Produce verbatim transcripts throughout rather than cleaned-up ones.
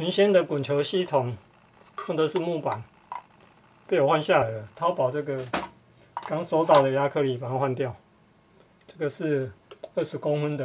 原先的滚球系统用的是木板，被我换下来了。淘宝这个刚收到的亚克力，把它换掉。这个是二十公分的，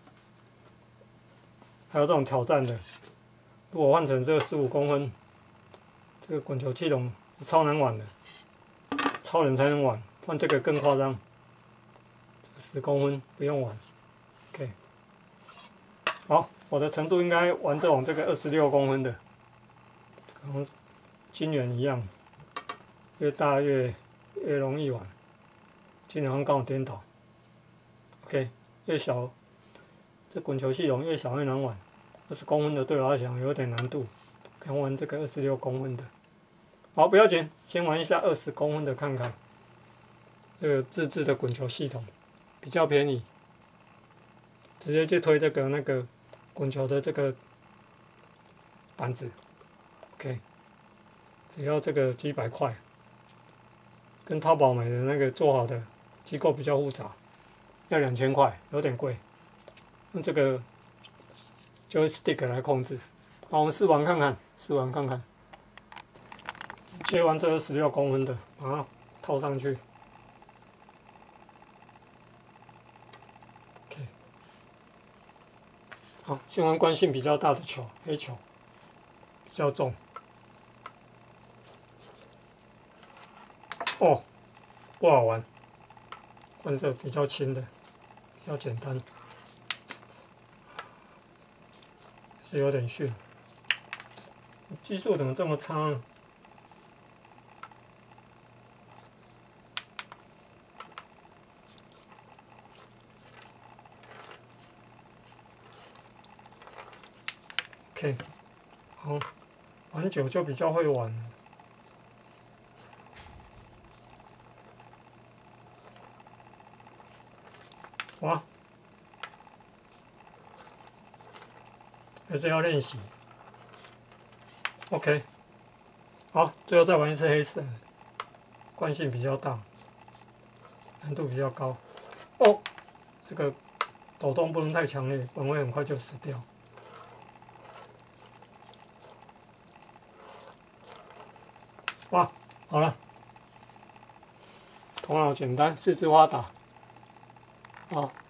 还有这种挑战的。如果换成这个十五公分，这个滚球系统超难玩的，超人才能玩。换这个更夸张，十公分不用玩。OK， 好，我的程度应该玩这种这个二十六公分的，跟金元一样，越大越越容易玩。金元好像刚好颠倒。OK， 越小，这滚球系统越小越难玩。二十公分的对我来讲有点难度，看玩这个二十六公分的。好，不要紧，先玩一下二十公分的看看。这个自制的滚球系统比较便宜，直接去推这个那个滚球的这个板子 ，OK， 只要这个几百块，跟淘宝买的那个做好的机构比较复杂，要两千块，有点贵。用这个 Joystick 来控制。好，我们试玩看看，试玩看看。直接玩这个十六公分的，把它套上去。OK， 好，先玩惯性比较大的球，黑球，比较重。哦，不好玩，玩这比较轻的，比较简单，是有点逊。技术怎么这么差呢？OK， 好，玩久就比较会玩了。哇，还是要练习。OK， 好，最后再玩一次黑色，惯性比较大，难度比较高。哦，这个抖动不能太强烈，不然会很快就死掉。哇，好了，头脑简单，四肢发达，好。